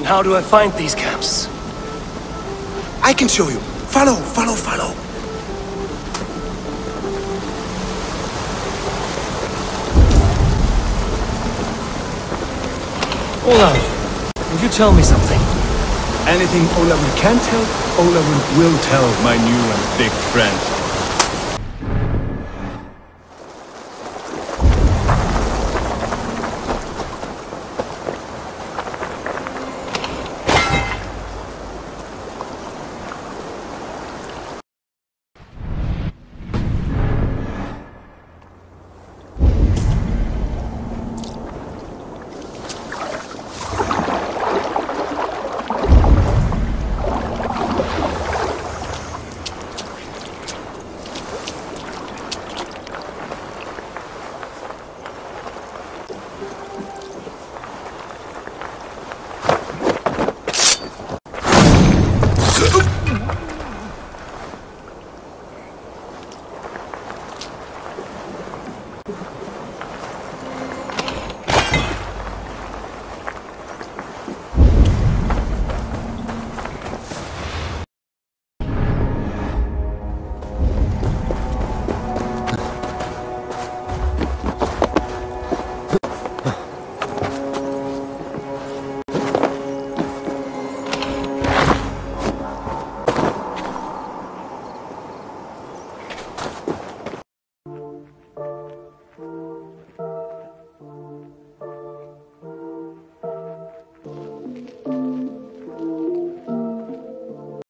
And how do I find these camps? I can show you. Follow, follow, follow. Olav, will you tell me something? Anything Olafur can tell, Olafur will tell, my new and big friend.